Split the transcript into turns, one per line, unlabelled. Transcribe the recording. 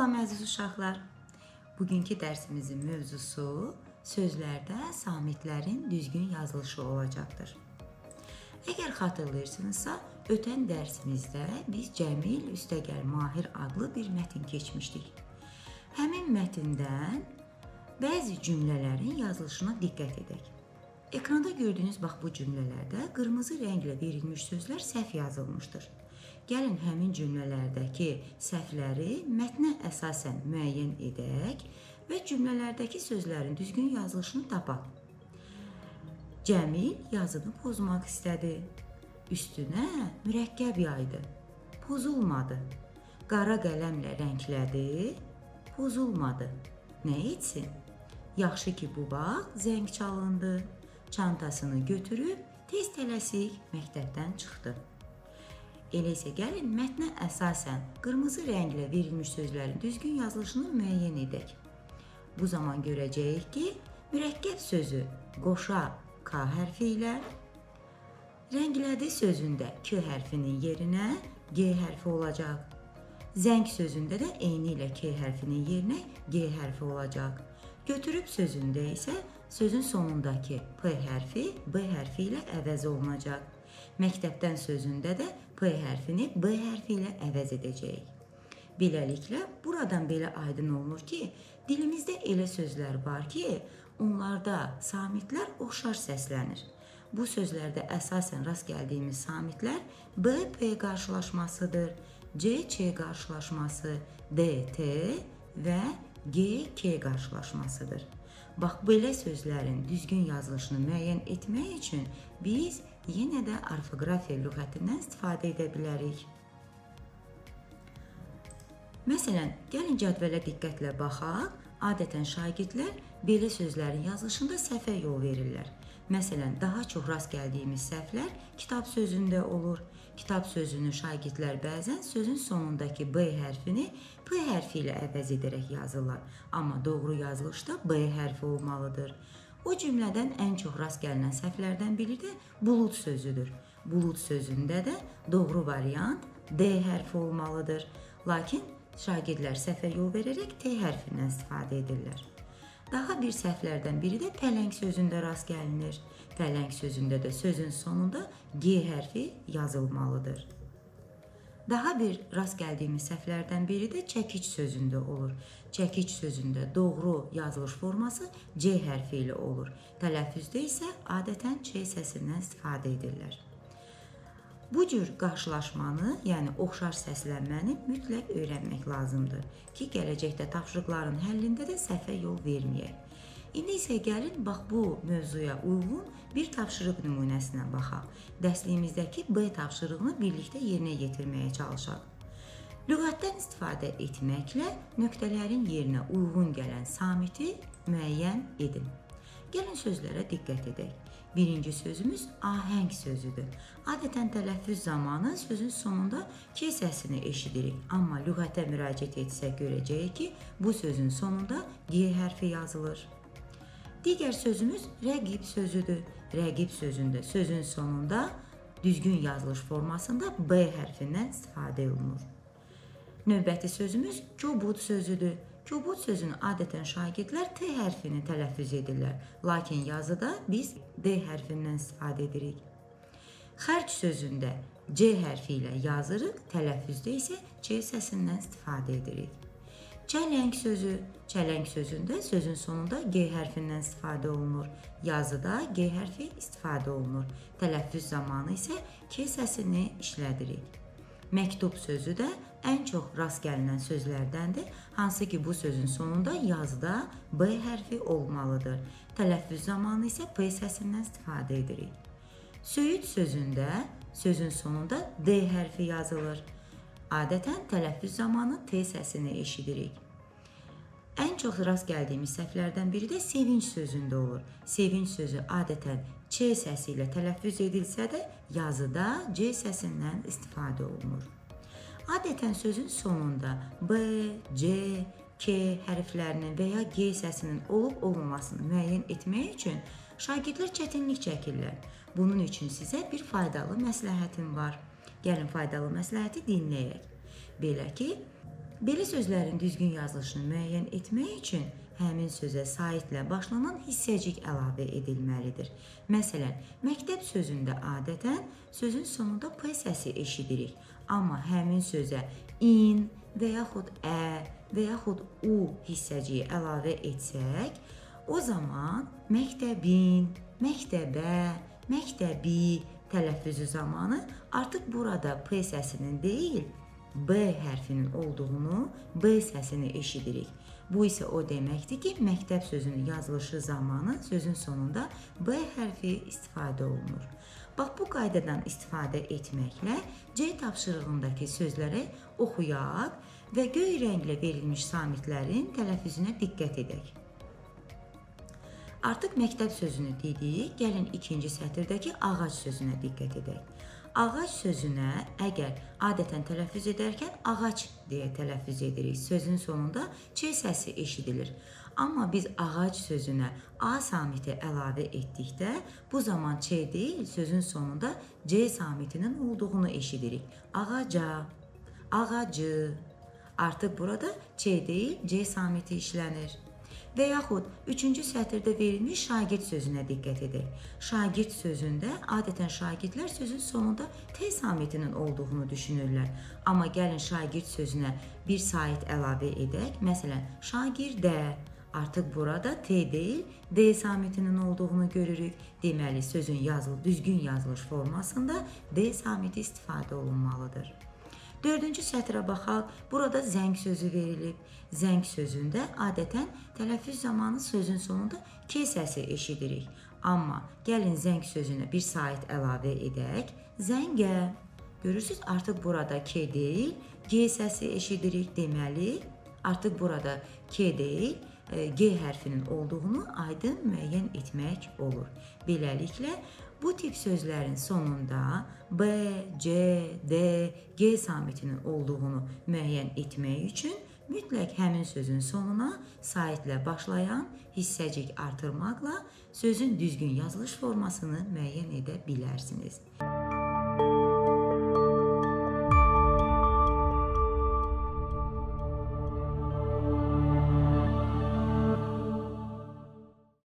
Salam əziz uşaqlar. Bugünkü dərsimizin mövzusu sözlərdə samitlərin düzgün yazılışı olacaqdır. Əgər xatırlayırsınızsa, ötən dərsimizdə biz Cəmil Üstəgəl Mahir adlı bir mətn keçmişdik. Həmin mətndən bəzi cümlələrin yazılışına diqqət edək. Ekranda gördüyünüz bu cümlələrdə qırmızı rənglə verilmiş sözlər səhv yazılmışdır. Gəlin həmin cümlələrdəki səhvləri mətnə əsasən müəyyən edək və cümlələrdəki sözlərin düzgün yazılışını tapaq. Cəmil yazını pozmaq istədi. Üstünə mürəkkəb yaydı. Pozulmadı. Qara qələmlə rənglədi. Pozulmadı. Nə etsin? Yaxşı ki, bu vaxt zəng çalındı. Çantasını götürüb tez tələsik məktəbdən çıxdı. Elə isə gəlin mətnə əsasən qırmızı rənglə verilmiş sözlərin düzgün yazılışını müəyyən edək. Bu zaman görəcəyik ki, mürəkkəb sözü qoşa K hərfi ilə, rənglədi sözündə K hərfinin yerinə G hərfi olacaq. Zəng sözündə də eyni ilə K hərfinin yerinə G hərfi olacaq. Götürüb sözündə isə sözün sonundakı P hərfi B hərfi ilə əvəz olunacaq. Məktəbdən sözündə də P hərfini B hərfi ilə əvəz edəcəyik. Beləliklə, buradan belə aydın olunur ki, dilimizdə elə sözlər var ki, onlarda samitlər oxşar səslənir. Bu sözlərdə əsasən rast gəldiyimiz samitlər B-P qarşılaşmasıdır, C-Ç qarşılaşması, D-T və G-K qarşılaşmasıdır. Bax, belə sözlərin düzgün yazılışını müəyyən etmək üçün biz yenə də orfoqrafiya lüğətindən istifadə edə bilərik. Məsələn, gəlin cədvələ diqqətlə baxaq. Adətən şagirdlər belə sözlərin yazılışında səhvə yol verirlər. Məsələn, daha çox rast gəldiyimiz səhvlər kitab sözündə olur. Kitab sözünü şagirdlər bəzən sözün sonundakı B hərfini P hərfi ilə əvəz edərək yazırlar. Amma doğru yazılışda B hərfi olmalıdır. O cümlədən ən çox rast gəlinən səhvlərdən biri də bulud sözüdür. Bulud sözündə də doğru variant D hərfi olmalıdır. Lakin şagirdlər səhvə yol verərək T hərfindən istifadə edirlər. Daha bir səhvlərdən biri də pələng sözündə rast gəlinir. Pələng sözündə də sözün sonunda G hərfi yazılmalıdır. Daha bir rast gəldiyimiz səhvlərdən biri də çəkic sözündə olur. Çəkic sözündə doğru yazılış forması C hərfi ilə olur. Tələffüzdə isə adətən Ç səsindən istifadə edirlər. Bu cür qarşılaşmanı, yəni oxşar səslənməni mütləq öyrənmək lazımdır ki, gələcəkdə tapşırıqların həllində də səhvə yol verməyək. İndi isə gəlin, bu mövzuya uyğun bir tapşırıq nümunəsinə baxaq. Dərsliyimizdəki B tapşırığını birlikdə yerinə yetirməyə çalışaq. Lüğətdən istifadə etməklə nöqtələrin yerinə uyğun gələn samiti müəyyən edin. Gəlin sözlərə diqqət edək. Birinci sözümüz ahəng sözüdür. Adətən tələffüz zamanı sözün sonunda K səsini eşidirik. Amma lüğətə müraciət etsək görəcəyik ki, bu sözün sonunda G hərfi yazılır. Digər sözümüz rəqib sözüdür. Rəqib sözündə sözün sonunda düzgün yazılış formasında B hərfindən istifadə olunur. Növbəti sözümüz kobud sözüdür. Kobud sözünü adətən şagirdlər T hərfini tələffüz edirlər. Lakin yazıda biz D hərfindən istifadə edirik. Xərc sözündə C hərfi ilə yazırıq, tələffüzdə isə Ç səsindən istifadə edirik. Çələng sözü. Çələng sözündə sözün sonunda G hərfindən istifadə olunur. Yazıda G hərfi istifadə olunur. Tələffüz zamanı isə K səsini işlədirik. Məktub sözü də ən çox rast gəlinən sözlərdəndir, hansı ki, bu sözün sonunda yazıda B hərfi olmalıdır. Tələffüz zamanı isə P səsindən istifadə edirik. Söyüd sözündə sözün sonunda D hərfi yazılır. Adətən tələffüz zamanı T səsini eşidirik. Ən çox rast gəldiyimiz səhvlərdən biri də sevinç sözündə olur. Sevinç sözü adətən Ç səsi ilə tələffüz edilsə də yazıda C səsindən istifadə olunur. Adətən sözün sonunda B, C, K hərflərinin və ya G səsinin olub-olmamasını müəyyən etmək üçün şagirdlər çətinlik çəkirlər. Bunun üçün sizə bir faydalı məsləhətim var. Gəlin faydalı məsləhəti dinləyək. Belə ki, Belə sözlərin düzgün yazılışını müəyyən etmək üçün həmin sözə saitlə başlanan hissəcik əlavə edilməlidir. Məsələn, məktəb sözündə adətən sözün sonunda P səsi eşidirik. Amma həmin sözə in və yaxud ə və yaxud u hissəciyi əlavə etsək, o zaman məktəbin, məktəbə, məktəbi tələffüzü zamanı artıq burada P səsinin deyil, B hərfinin olduğunu, B səsini eşidirik. Bu isə o deməkdir ki, məktəb sözünün yazılışı zamanı sözün sonunda B hərfi istifadə olunur. Bax, bu qaydadan istifadə etməklə C tapşırığındakı sözləri oxuyaq və göy rənglə verilmiş samitlərin tələffüzünə diqqət edək. Artıq məktəb sözünü dedik, gəlin ikinci sətirdəki ağac sözünə diqqət edək. Ağac sözünə əgər adətən tələffüz edərkən ağac deyə tələffüz edirik. Sözün sonunda Ç səsi eşidilir. Amma biz ağac sözünə A samiti əlavə etdikdə bu zaman Ç deyil, sözün sonunda C samitinin olduğunu eşidirik. Ağaca, ağacı. Artıq burada Ç deyil, C samiti işlənir. Və yaxud üçüncü sətirdə verilmiş şagird sözünə diqqət edək. Şagird sözündə adətən şagirdlər sözün sonunda T samitinin olduğunu düşünürlər. Amma gəlin şagird sözünə bir sait əlavə edək. Məsələn, şagirdə. Artıq burada T deyil, D samitinin olduğunu görürük. Deməli, sözün düzgün yazılış formasında D samiti istifadə olunmalıdır. Dördüncü sətrə baxaq. Burada zəng sözü verilib. Zəng sözündə adətən tələffüz zamanı sözün sonunda K səsi eşidirik. Amma gəlin zəng sözünə bir sait əlavə edək. Zəngə. Görürsünüz, artıq burada K deyil, G səsi eşidirik. Deməli, artıq burada K deyil, G hərfinin olduğunu aydın müəyyən etmək olur. Beləliklə, bu tip sözlərin sonunda B, C, D, G samitinin olduğunu müəyyən etmək üçün mütləq həmin sözün sonuna saitlə başlayan hissəcik artırmaqla sözün düzgün yazılış formasını müəyyən edə bilərsiniz.